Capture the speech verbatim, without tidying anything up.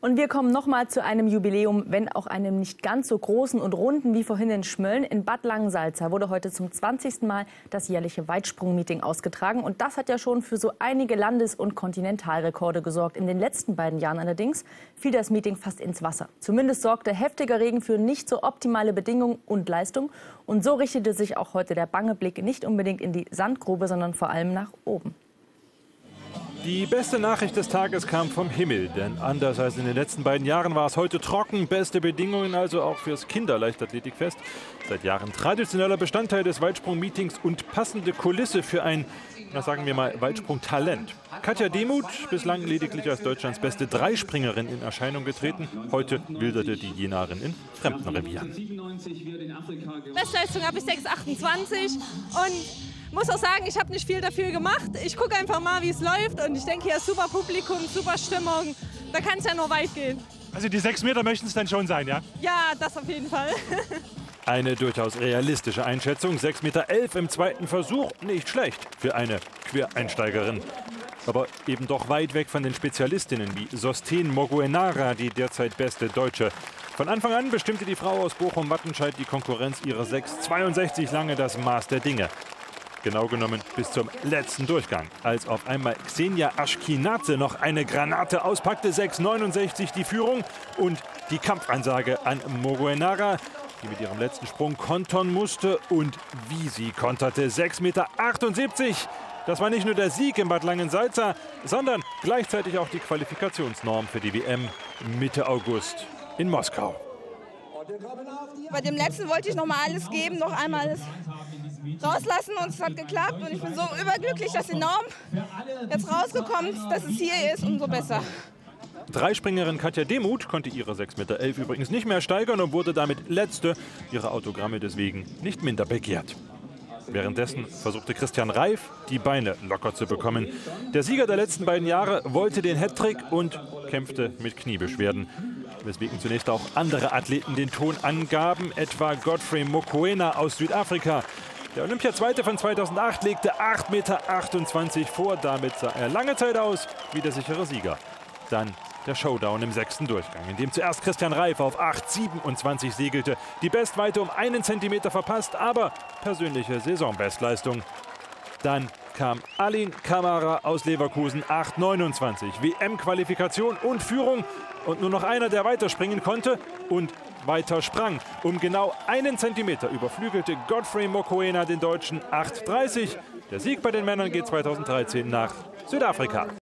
Und wir kommen noch mal zu einem Jubiläum, wenn auch einem nicht ganz so großen und runden wie vorhin in Schmölln. In Bad Langensalza wurde heute zum zwanzigsten Mal das jährliche Weitsprung-Meeting ausgetragen. Und das hat ja schon für so einige Landes- und Kontinentalrekorde gesorgt. In den letzten beiden Jahren allerdings fiel das Meeting fast ins Wasser. Zumindest sorgte heftiger Regen für nicht so optimale Bedingungen und Leistung. Und so richtete sich auch heute der bange Blick nicht unbedingt in die Sandgrube, sondern vor allem nach oben. Die beste Nachricht des Tages kam vom Himmel, denn anders als in den letzten beiden Jahren war es heute trocken. Beste Bedingungen also auch fürs Kinderleichtathletikfest. Seit Jahren traditioneller Bestandteil des Weitsprung-Meetings und passende Kulisse für ein, na sagen wir mal, Weitsprung-Talent. Katja Demuth, bislang lediglich als Deutschlands beste Dreispringerin in Erscheinung getreten. Heute wilderte die Jenarin in Fremdenrevieren. Bestleistung habe ich sechs Komma achtundzwanzig und muss auch sagen, ich habe nicht viel dafür gemacht. Ich gucke einfach mal, wie es läuft und ich denke, hier ist super Publikum, super Stimmung. Da kann es ja nur weit gehen. Also die sechs Meter möchten es dann schon sein, ja? Ja, das auf jeden Fall. Eine durchaus realistische Einschätzung. sechs Komma elf Meter im zweiten Versuch. Nicht schlecht für eine Quereinsteigerin. Aber eben doch weit weg von den Spezialistinnen wie Sosten Moguenara, die derzeit beste Deutsche. Von Anfang an bestimmte die Frau aus Bochum-Wattenscheid die Konkurrenz ihrer sechs Komma zweiundsechzig lange das Maß der Dinge. Genau genommen bis zum letzten Durchgang, als auf einmal Xenia Ashkinadze noch eine Granate auspackte. sechs Komma neunundsechzig die Führung und die Kampfansage an Moguenara, die mit ihrem letzten Sprung kontern musste. Und wie sie konterte, sechs Komma achtundsiebzig Meter. Das war nicht nur der Sieg in Bad Langensalza, sondern gleichzeitig auch die Qualifikationsnorm für die W M Mitte August in Moskau. Bei dem letzten wollte ich noch mal alles geben, noch einmal alles rauslassen und es hat geklappt. Und ich bin so überglücklich, dass die Norm jetzt rausgekommen ist, dass es hier ist, umso besser. Dreispringerin Katja Demuth konnte ihre sechs Komma elf Meter übrigens nicht mehr steigern und wurde damit letzte. Ihre Autogramme deswegen nicht minder begehrt. Währenddessen versuchte Christian Reif, die Beine locker zu bekommen. Der Sieger der letzten beiden Jahre wollte den Hattrick und kämpfte mit Kniebeschwerden. Weswegen zunächst auch andere Athleten den Ton angaben, etwa Godfrey Mokoena aus Südafrika. Der Olympiazweite von zweitausendacht legte acht Komma achtundzwanzig Meter vor. Damit sah er lange Zeit aus wie der sichere Sieger. Dann der Showdown im sechsten Durchgang, in dem zuerst Christian Reif auf acht Komma siebenundzwanzig segelte. Die Bestweite um einen Zentimeter verpasst, aber persönliche Saisonbestleistung. Dann kam Alin Kamara aus Leverkusen, acht Komma neunundzwanzig. W M-Qualifikation und Führung. Und nur noch einer, der weiterspringen konnte und weiter sprang. Um genau einen Zentimeter überflügelte Godfrey Mokoena den Deutschen, acht Komma dreißig. Der Sieg bei den Männern geht zweitausenddreizehn nach Südafrika.